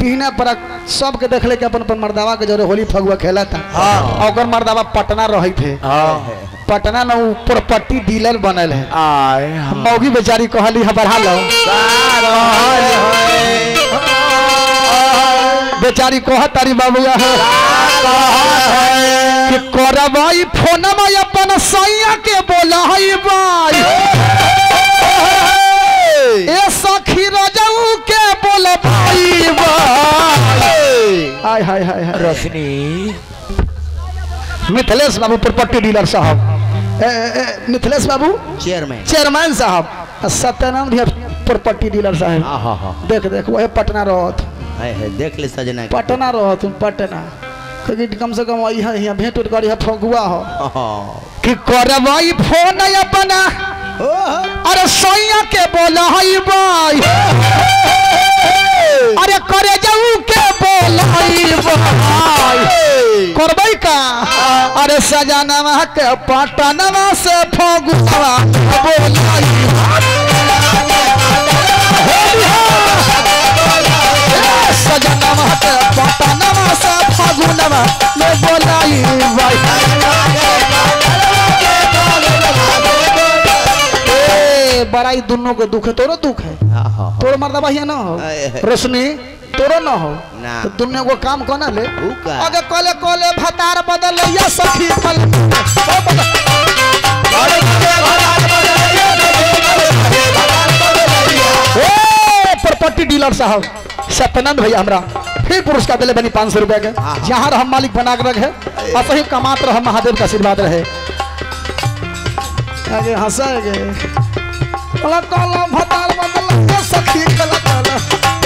पीने पर सबके देखले के अपन अपन मर्दावा के जरे होली फगुआ खेला था। और ओकर मर्दावा पटना रही थे। पटना न ऊपर पट्टी डीलर बनल है। मौगी बेचारी कहली है बढ़ा लो बेचारी कह तारी बाबुआ कि करवाई फोन में अपन सैया के बोला है भाई ए सखी रजऊ के बोला भाई हाय हाय हाय रोशनी मिथिलेश बाबू प्रॉपर्टी डीलर साहब मिथिलेश बाबू चेयरमैन साहब सत्यानंद प्रॉपर्टी डीलर साहब देख देख वह पटना रहत देख ले सजना पटना रहत पटना कम से कम यहाँ भेंट उठ कर फगुआ हो कि करवाई फोन अपना अरे सैया के बोला है भाई अरे करे जाऊ के बोला है भाई करवाई का अरे सजानवा के पटनवा से फगुआ सजनवा के पटनवा से फगुनवा में बोलाई बड़ाई दोनों के दुख है। तोरो दुख है तोरो मर्दबा हिया ना हो रोशनी तोरो ना हो तो दोनों को काम कोना ले आगे कोले कोले भतार बदल या सखी पल प्रॉपर्टी डीलर साहब सत्यनंद भैया हमरा फिर पुरस्कार दिले बनी 500 रुपया के जहाँ हम मालिक बना के रखे और सही कमात रहे महादेव का आशीर्वाद रहे आगे हंसाएंगे कला कला भतार बदल या सखी कला कला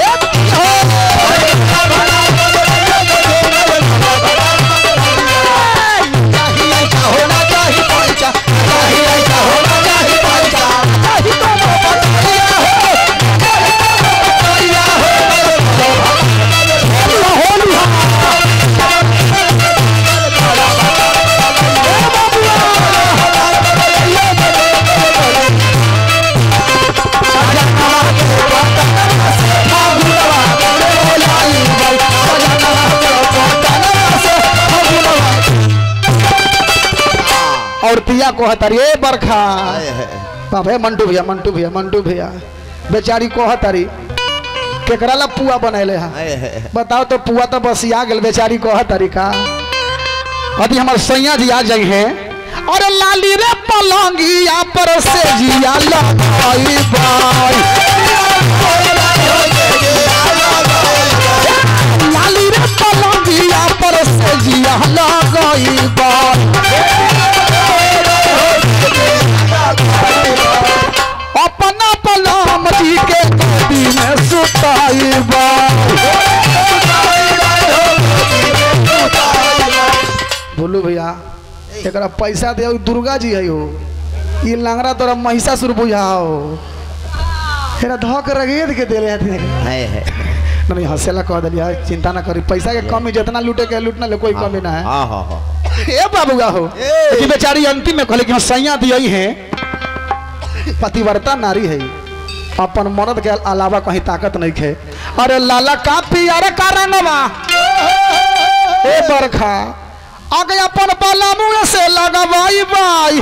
और पिया को हतारी बरखा बाबे मंटू भैया बेचारी को हतारी केकरा ला पुआ बनैले है बताओ तो पुआ तो बस आ गल बेचारी को हतारी का अभी हमार सैया जी आ जाई है और लाली रे पलंगिया पर से जिया लगाई बाई लाली रे पलंगिया पर से जिया लगाई बाई अपना पलाम जी के गोदी में सुताई बोलू भैया एक पैसा दे दुर्गा जी है हो ये लंगड़ा तोरा महिषासुर बुझा हो हेरा धक रगेद के दे नहीं हंसेला कह दिया चिंता ना करी पैसा के कमी जितना लूटे के लूटना ले कोई कमी ना है ए बाबूगा हो कि बेचारी अंतिम में कहले कि सैया दियई है पतिव्रता नारी है अपन मर्द के अलावा कहीं ताकत नहीं है। अरे लाला का पियर का रंगवा ए बरखा आगे अपन बाला मुंह से लगवाई बाई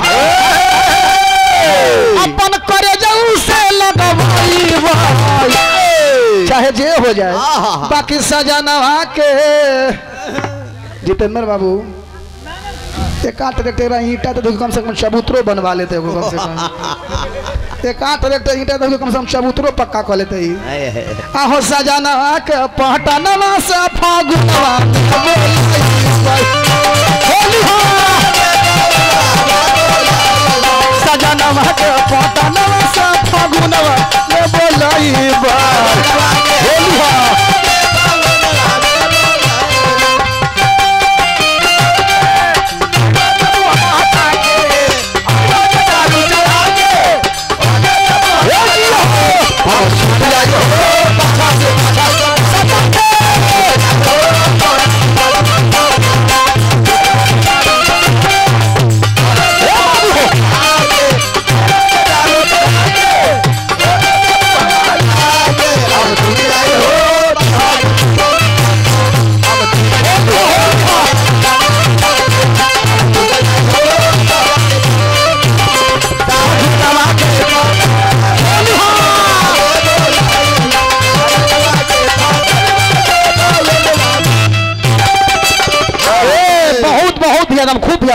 अपन करे जाऊ से लगवाई बाई चाहे जे हो जाए बाकी सजनवा के जितेंद्र बाबू एक आठ ट्रैक्टर ईटा तो कम से कम चबूतरो बनवा लेते हो कम से कम एक आठ ट्रैक्टर ईटा तो कम से कम चबूतरो पक्का कर लेते ही आहो सजाना के पटनवा से फागुनवा सजाना के पटनवा से फागुनवा ले बोलाई बा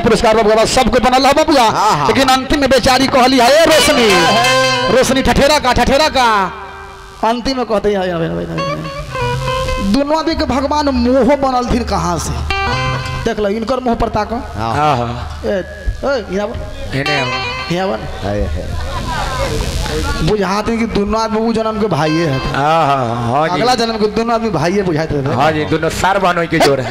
पुरस्कार बाबू सबको बनल है बबुआ, लेकिन अंतिम में बेचारी कहली है रोशनी, रोशनी ठठेरा का अंतिम में कहते हैं दोनों आदमी के भगवान मोह बनल थी कहाँ से देख लो इनकर मुँह पर ताको बुझाते हैं कि दोनों आदमी वो जन्म के भाई है, अगला जन्म के दोनों आदमी भाई बुझाते थे। हाँ जी दोनों सार बहनों की जोड़ है।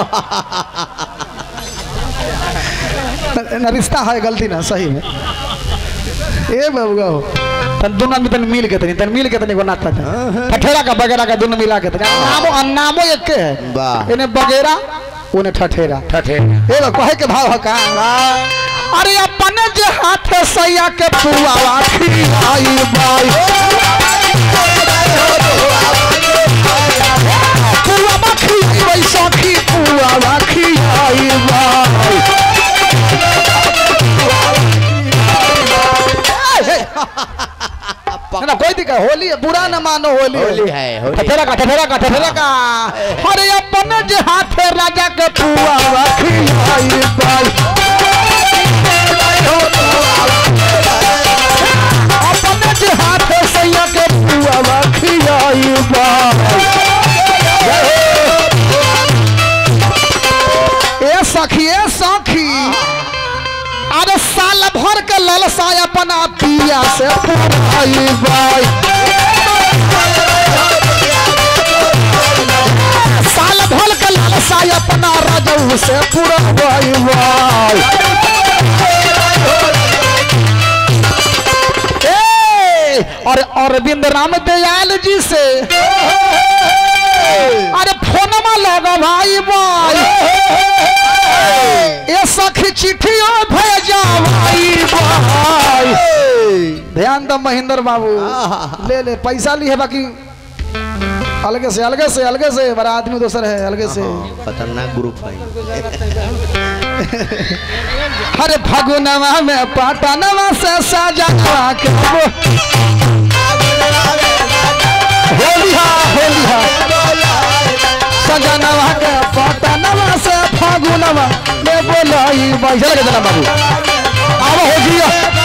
न रिश्ता है गलती ना सही में ए बाबूगा हो तन दोनों आदमी तन मिल के तनी को नाता था ठठेरा का बगेरा का दोनों मिला के नामो एक के है इन्हें बगेरा उन्हें ठठेरा ए कहे के भाव का अरे अपने जे हाथ सैया के पुआ खिलाई भाई पुआ खिलाई सखी पुआ खिलाई भाई ना कोई दिक्कत होली है बुरा न मानो होली है ठठेरा का अरे अपने जे हाथ राजा के पुआ खिलाई भाई अपने जे हाथ सैया के पुआ खिलाई भाई ए सखी अरे साल भर के ललसा अपना पिया से पुराई भाई साल भर के ललसा अपना राजू से पुराई भाई और अरविंद राम दयाल जी से अरे फोनमा लगा भाई भाई ये सखी चिट्ठी भेजा भाई ध्यान दो महेंद्र बाबू ले पैसा ली है बाकी अलगे से बड़ा आदमी दूसर है अलगे से खतरनाक ग्रुप है। अरे फगुनवा में पटनवा से सजनवा के होलिया सजनवा के पटनवा से फगुनवा में बोलाई बैठल के जना बाबू अब हो गया